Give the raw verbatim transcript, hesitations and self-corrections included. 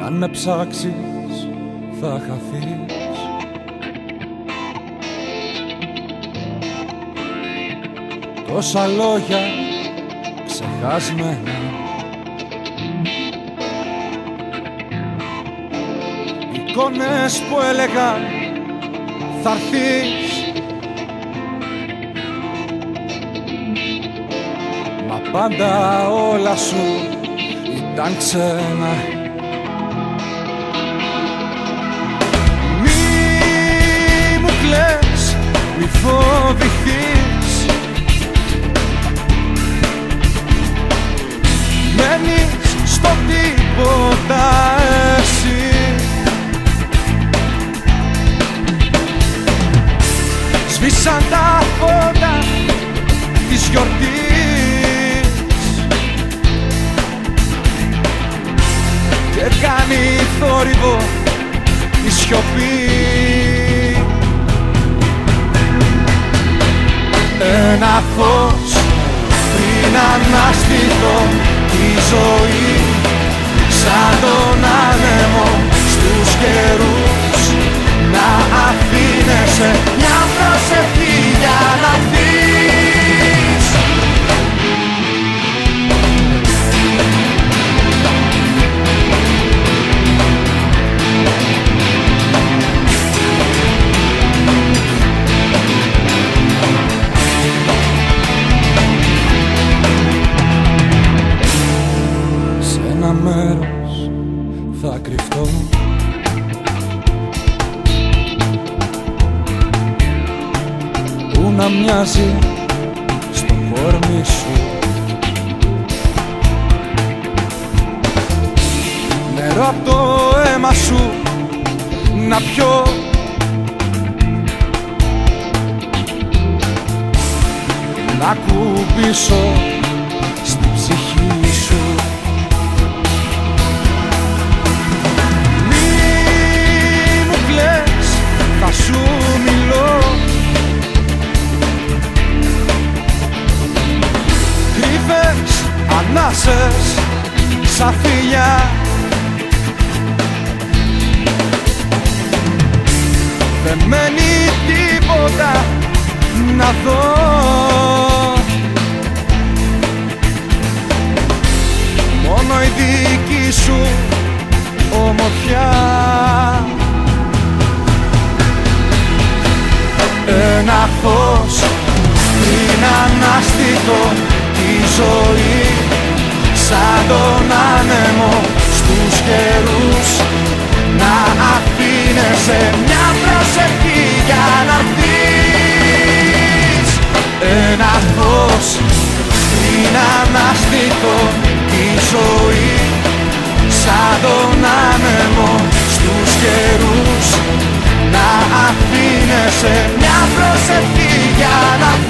αν με ψάξεις θα χαθείς. Τόσα λόγια ξεχασμένα, εικόνες που έλεγαν θα έρθεις, μα πάντα όλα σου ήταν ξένα. Μη μου κλαις, μη φοβηθείς, μένεις στο τίποτα εσύ. Σβήσαν τα φώτα της γιορτής και κάνει θόρυβο η σιωπή. Ένα φως πριν αναστηθώ τη ζωή, σαν τον άνεμο στους καιρούς, να αφήνεσαι μια προσευχή για να δεις. Σε ένα μέρος θα κρυφτώ, που να μοιάζει στο κορμί σου, νερό απ' το αίμα σου να πιω, να κουμπίσω στην ψυχή σου. Μη μου κλαις, θα σου μιλώ, κρύβες ανάσες σαν φιλιά, δεν μένει τίποτα να δω, μόνο η δική σου ομορφιά. Ένα φως πριν αναστηθώ τη ζωή, σαν τον άνεμο στους καιρούς, να αφήνεσαι μια προσευχή για να δεις. Ένα φως πριν αναστηθώ τη ζωή, σαν τον άνεμο στους καιρούς, να αφήνεσαι μια προσευχή για να δεις.